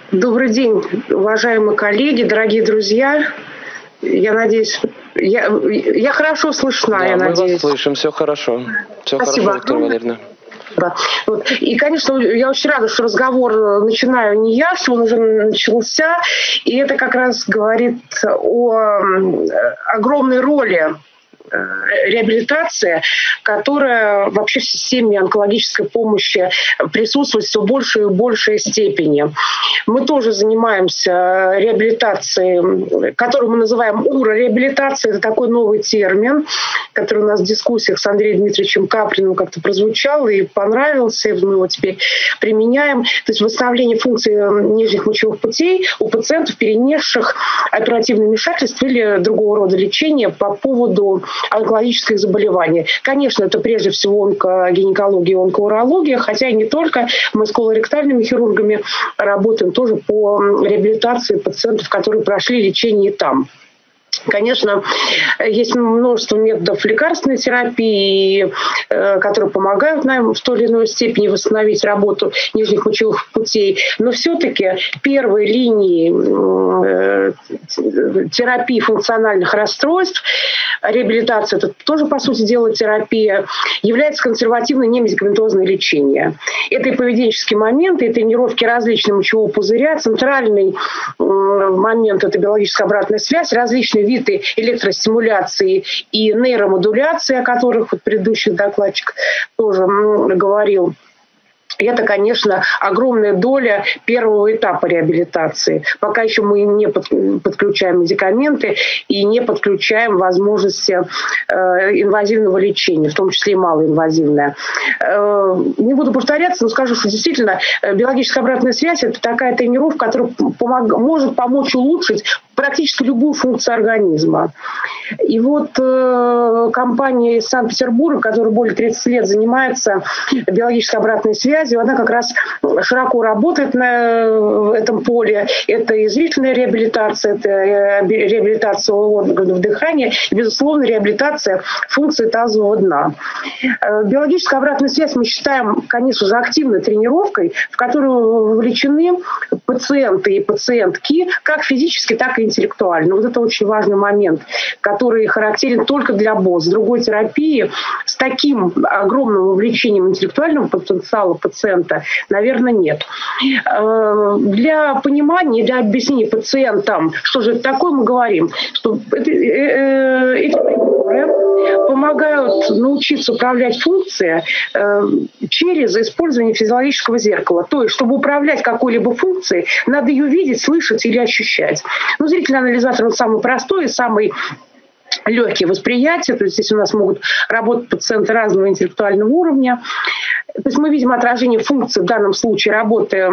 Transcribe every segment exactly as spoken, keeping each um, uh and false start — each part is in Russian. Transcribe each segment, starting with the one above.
Добрый день, уважаемые коллеги, дорогие друзья. Я надеюсь, я, я хорошо слышна, да, я мы надеюсь. вас слышим, все хорошо. Все Спасибо. хорошо, Виктория Валерьевна. Да. Вот. И, конечно, я очень рада, что разговор начинаю не я, что он уже начался. И это как раз говорит о огромной роли реабилитация, которая вообще в системе онкологической помощи присутствует все в большей и большей степени. Мы тоже занимаемся реабилитацией, которую мы называем уро-реабилитацией. Это такой новый термин, который у нас в дискуссиях с Андреем Дмитриевичем Каприным как-то прозвучал и понравился, и мы его теперь применяем. То есть восстановление функций нижних мочевых путей у пациентов, перенесших оперативное вмешательство или другого рода лечение по поводу онкологических заболеваний. Конечно, это прежде всего онкогинекология и онкоурология, хотя и не только. Мы с колоректальными хирургами работаем тоже по реабилитации пациентов, которые прошли лечение там. Конечно, есть множество методов лекарственной терапии, которые помогают нам в той или иной степени восстановить работу нижних мочевых путей. Но все-таки первой линией терапии функциональных расстройств, реабилитация, это тоже, по сути дела, терапия, является консервативное немедикаментозное лечение. Это и поведенческие моменты, и тренировки различных мочевого пузыря. Центральный момент – это биологическая обратная связь, различные виды электростимуляции и нейромодуляции, о которых вот предыдущий докладчик тоже говорил. Это, конечно, огромная доля первого этапа реабилитации. Пока еще мы не подключаем медикаменты и не подключаем возможности инвазивного лечения, в том числе и малоинвазивное. Не буду повторяться, но скажу, что действительно биологическая обратная связь – это такая тренировка, которая помог, может помочь улучшить практически любую функцию организма. И вот э, компания из Санкт-Петербурга, которая более тридцати лет занимается биологической обратной связью, она как раз широко работает на этом поле. Это и зрительная реабилитация, это реабилитация органов дыхания и, безусловно, реабилитация функции тазового дна. Биологическая обратная связь мы считаем, конечно же, активной тренировкой, в которую вовлечены пациенты и пациентки как физически, так и интеллектуально. Вот это очень важный момент, который характерен только для БОС. Другой терапии с таким огромным вовлечением интеллектуального потенциала пациента, наверное, нет. Для понимания, для объяснения пациентам, что же это такое, мы говорим, что эти тренеры помогают научиться управлять функцией через использование физиологического зеркала. То есть, чтобы управлять какой-либо функцией, надо ее видеть, слышать или ощущать. Ну, зрительный анализатор, он самый простой и самый легкие восприятия, то есть здесь у нас могут работать пациенты разного интеллектуального уровня. То есть мы видим отражение функций, в данном случае работы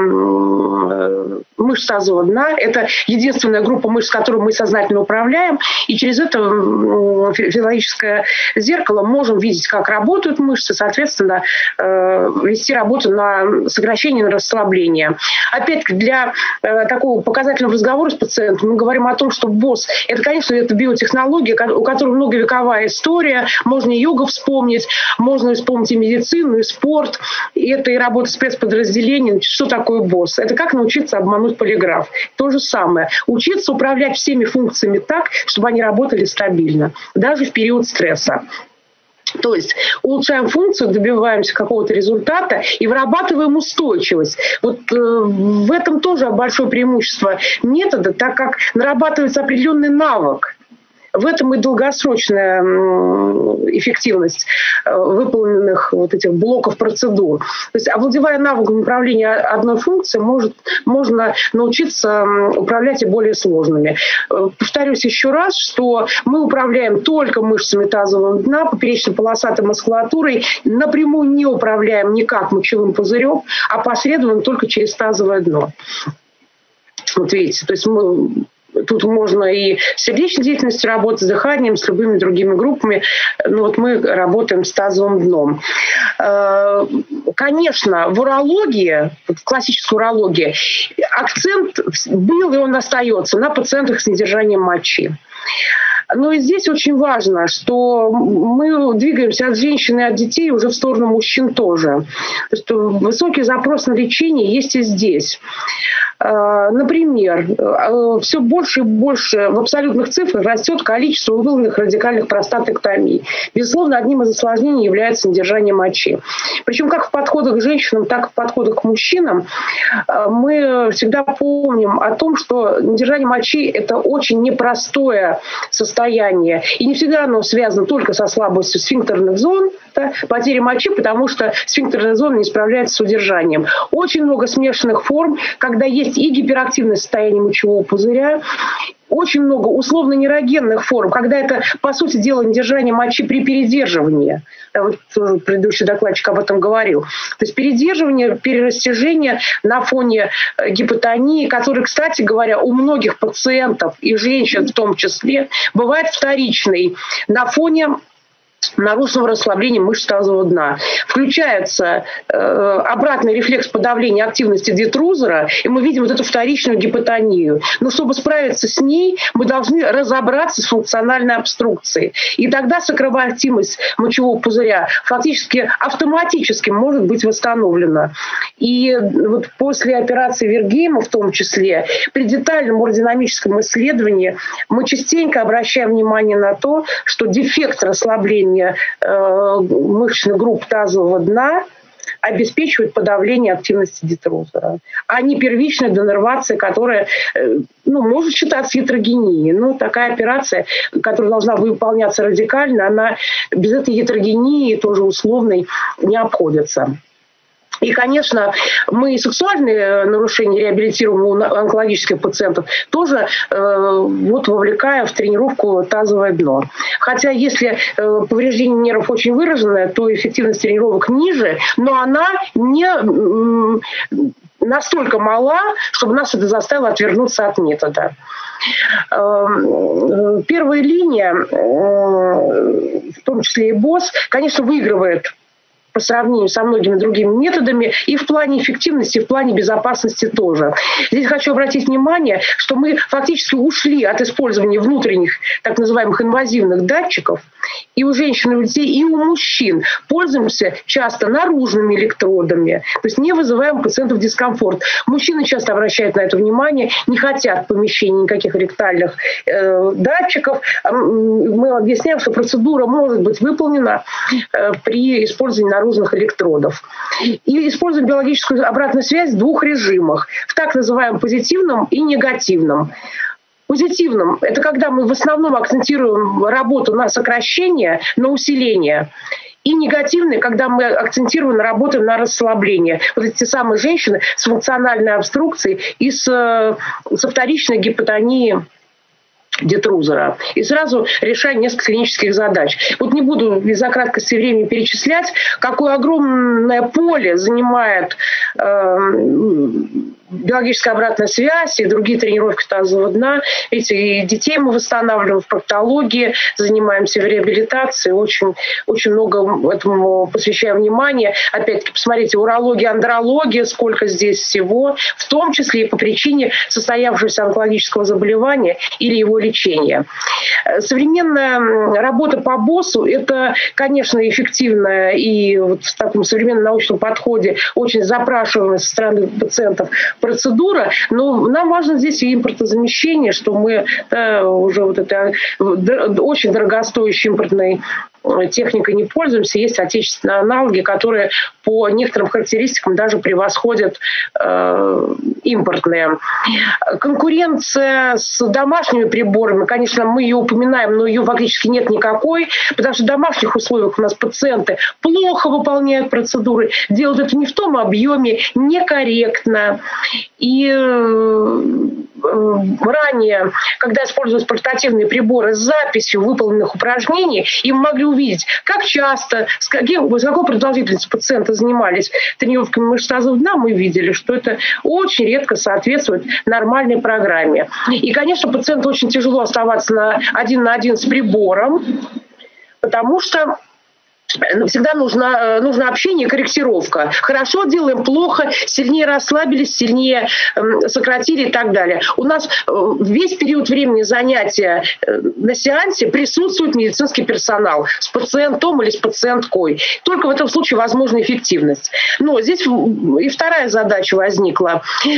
мышц тазового дна. Это единственная группа мышц, которую мы сознательно управляем. И через это физиологическое зеркало можем видеть, как работают мышцы, соответственно, вести работу на сокращение, на расслабление. Опять-таки, для такого показательного разговора с пациентом мы говорим о том, что БОС – это, конечно, это биотехнология, у которой многовековая история. Можно и йогу вспомнить, можно вспомнить и медицину, и спорт. И это и работа спецподразделений. Что такое БОС? Это как научиться обмануть полиграф. То же самое. Учиться управлять всеми функциями так, чтобы они работали стабильно, даже в период стресса. То есть улучшаем функцию, добиваемся какого-то результата и вырабатываем устойчивость. Вот э, в этом тоже большое преимущество метода, так как нарабатывается определенный навык. В этом и долгосрочная эффективность выполненных вот этих блоков процедур. То есть, овладевая навыком управления одной функцией, может, можно научиться управлять и более сложными. Повторюсь еще раз, что мы управляем только мышцами тазового дна, поперечно-полосатой мускулатурой, напрямую не управляем никак мочевым пузырем, а посредственно только через тазовое дно. Вот видите, то есть мы... Тут можно и с сердечной деятельностью работать, с дыханием, с любыми другими группами. Но вот мы работаем с тазовым дном. Конечно, в урологии, в классической урологии, акцент был и он остается на пациентах с недержанием мочи. Но и здесь очень важно, что мы двигаемся от женщин и от детей уже в сторону мужчин тоже. То есть высокий запрос на лечение есть и здесь. Например, все больше и больше в абсолютных цифрах растет количество выполненных радикальных простатэктомий. Безусловно, одним из осложнений является недержание мочи. Причем как в подходах к женщинам, так и в подходах к мужчинам мы всегда помним о том, что недержание мочи – это очень непростое состояние. И не всегда оно связано только со слабостью сфинктерных зон, да, потери мочи, потому что сфинктерная зона не справляется с удержанием. Очень много смешанных форм, когда есть и гиперактивное состояние мочевого пузыря, очень много условно-нейрогенных форм, когда это, по сути дела, недержание мочи при передерживании. Вот предыдущий докладчик об этом говорил. То есть передерживание, перерастяжение на фоне гипотонии, который, кстати говоря, у многих пациентов и женщин в том числе бывает вторичный на фоне нарушенного расслабления мышц тазового дна. Включается э, обратный рефлекс подавления активности детрузора, и мы видим вот эту вторичную гипотонию. Но чтобы справиться с ней, мы должны разобраться с функциональной обструкцией. И тогда сокровоактивность мочевого пузыря фактически автоматически может быть восстановлена. И вот после операции Вергейма в том числе, при детальном уродинамическом исследовании мы частенько обращаем внимание на то, что дефект расслабления мышечных групп тазового дна обеспечивает подавление активности детрузора, а не первичная денервация, которая ну, может считаться ятрогенией. Но такая операция, которая должна выполняться радикально, она без этой ятрогении, тоже условной, не обходится. И, конечно, мы сексуальные нарушения реабилитируем у онкологических пациентов тоже э, вот, вовлекая в тренировку тазовое дно. Хотя если э, повреждение нервов очень выраженное, то эффективность тренировок ниже, но она не э, настолько мала, чтобы нас это заставило отвернуться от метода. Э, первая линия, э, в том числе и БОС, конечно, выигрывает по сравнению со многими другими методами и в плане эффективности, и в плане безопасности тоже. Здесь хочу обратить внимание, что мы фактически ушли от использования внутренних так называемых инвазивных датчиков, и у женщин, и у детей, и у мужчин пользуемся часто наружными электродами, то есть не вызываем у пациентов дискомфорт. Мужчины часто обращают на это внимание, не хотят в помещении никаких ректальных э, датчиков. Мы объясняем, что процедура может быть выполнена э, при использовании наружных наружных электродов. И используем биологическую обратную связь в двух режимах. В так называемом позитивном и негативном. Позитивном – это когда мы в основном акцентируем работу на сокращение, на усиление. И негативный, когда мы акцентируем на работу на расслабление. Вот эти самые женщины с функциональной обструкцией и с, со вторичной гипотонией детрузора. И сразу решая несколько клинических задач. Вот не буду из-за краткости времени перечислять, какое огромное поле занимает э, биологическая обратная связь и другие тренировки тазового дна. Видите, и детей мы восстанавливаем в проктологии, занимаемся в реабилитации, очень, очень много этому посвящаем внимания. Опять-таки, посмотрите, урология, андрология, сколько здесь всего, в том числе и по причине состоявшегося онкологического заболевания или его лечения. Современная работа по БОСу – это, конечно, эффективная и вот в таком современном научном подходе очень запрашиваемая со стороны пациентов процедура, но нам важно здесь и импортозамещение, что мы да, уже вот это очень дорогостоящей импортной техникой не пользуемся. Есть отечественные аналоги, которые по некоторым характеристикам даже превосходят э, импортные. Конкуренция с домашними приборами, конечно, мы ее упоминаем, но ее фактически нет никакой, потому что в домашних условиях у нас пациенты плохо выполняют процедуры, делают это не в том объеме, некорректно. И э, ранее, когда использовались портативные приборы с записью выполненных упражнений, им могли увидеть, как часто, с, каким, с какой продолжительностью пациенты занимались тренировками мышц тазового дна, мы видели, что это очень редко соответствует нормальной программе. И, конечно, пациенту очень тяжело оставаться на один на один с прибором, потому что Всегда нужно, нужно общение и корректировка. Хорошо делаем, плохо, сильнее расслабились, сильнее сократили и так далее. У нас весь период времени занятия на сеансе присутствует медицинский персонал с пациентом или с пациенткой. Только в этом случае возможна эффективность. Но здесь и вторая задача возникла.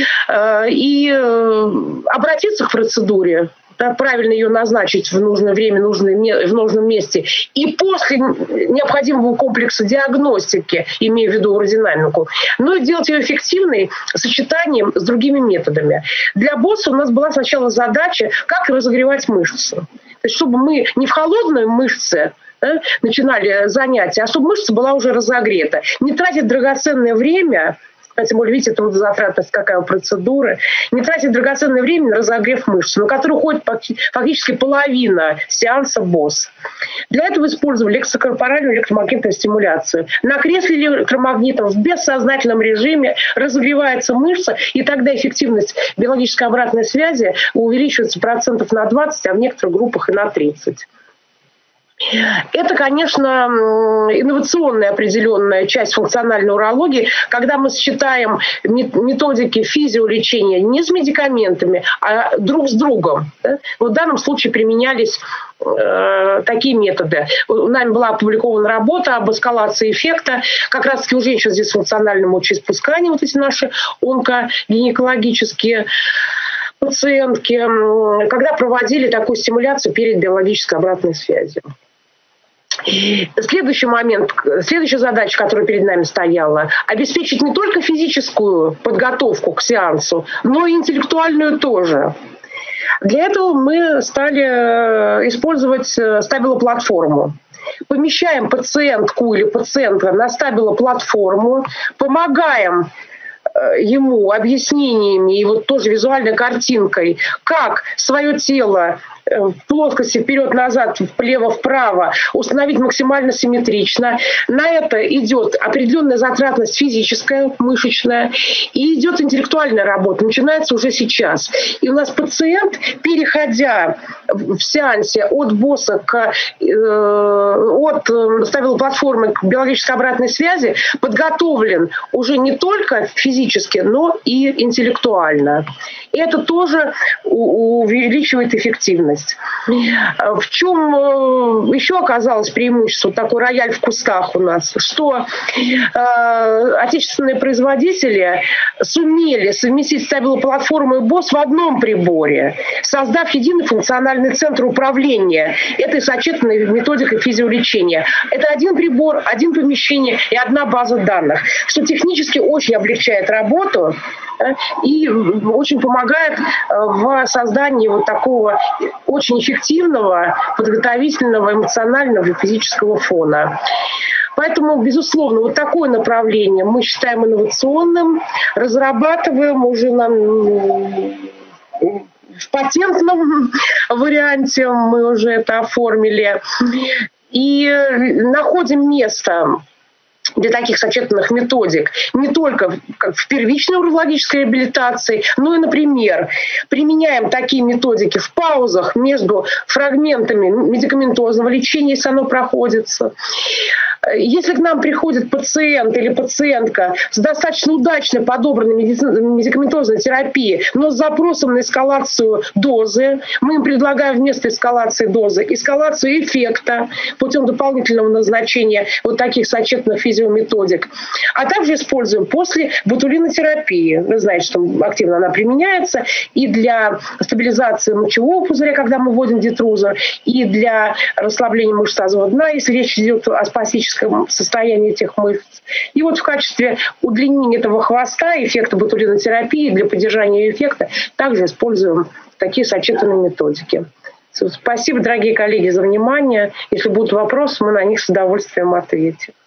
И обратиться к процедуре, правильно ее назначить в нужное время, в нужном месте. И после необходимого комплекса диагностики, имея в виду уродинамику, но и делать ее эффективной сочетанием с другими методами. Для босса у нас была сначала задача, как разогревать мышцы. То есть, чтобы мы не в холодной мышце, да, начинали занятия, а чтобы мышца была уже разогрета. Не тратить драгоценное время, тем более, видите, трудозатратность какая у процедуры, не тратить драгоценное время на разогрев мышц, на который уходит фактически половина сеанса БОС. Для этого использовали экстракорпоральную электромагнитную стимуляцию. На кресле электромагнитом в бессознательном режиме разогревается мышца, и тогда эффективность биологической обратной связи увеличивается процентов на двадцать, а в некоторых группах и на тридцать. Это, конечно, инновационная определенная часть функциональной урологии, когда мы сочетаем методики физиолечения не с медикаментами, а друг с другом. В данном случае применялись э, такие методы. У нами была опубликована работа об эскалации эффекта, как раз-таки у женщин с дисфункциональным мочеиспусканием, вот эти наши онкогинекологические пациентки, когда проводили такую стимуляцию перед биологической обратной связью. Следующий момент, следующая задача, которая перед нами стояла, обеспечить не только физическую подготовку к сеансу, но и интеллектуальную тоже. Для этого мы стали использовать стабилоплатформу. Помещаем пациентку или пациента на стабилоплатформу, помогаем ему объяснениями и вот тоже визуальной картинкой, как свое тело в плоскости вперед-назад, влево-вправо установить максимально симметрично. На это идет определенная затратность физическая, мышечная, и идет интеллектуальная работа. Начинается уже сейчас. И у нас пациент, переходя в сеансе от БОСа к э, от стабилоплатформы к биологической обратной связи, подготовлен уже не только физически, но и интеллектуально. И это тоже увеличивает эффективность. В чем еще оказалось преимущество, такой рояль в кустах у нас, что э, отечественные производители сумели совместить стабилоплатформу и БОС в одном приборе, создав единый функциональный центр управления этой сочетанной методикой физиолечения. Это один прибор, один помещение и одна база данных, что технически очень облегчает работу и очень помогает в создании вот такого очень эффективного, подготовительного, эмоционального и физического фона. Поэтому, безусловно, вот такое направление мы считаем инновационным, разрабатываем уже нам в патентном варианте, мы уже это оформили, и находим место для таких сочетанных методик не только в первичной урологической реабилитации, но и, например, применяем такие методики в паузах между фрагментами медикаментозного лечения, если оно проходится. Если к нам приходит пациент или пациентка с достаточно удачно подобранной медикаментозной терапией, но с запросом на эскалацию дозы, мы им предлагаем вместо эскалации дозы эскалацию эффекта путем дополнительного назначения вот таких сочетанных физиометодик. А также используем после ботулинотерапии. Вы знаете, что активно она применяется и для стабилизации мочевого пузыря, когда мы вводим детрузор, и для расслабления мышц тазового дна, если речь идет о спастическом состоянии этих мышц. И вот в качестве удлинения этого хвоста эффекта ботулинотерапии для поддержания эффекта также используем такие сочетанные методики. Спасибо, дорогие коллеги, за внимание. Если будут вопросы, мы на них с удовольствием ответим.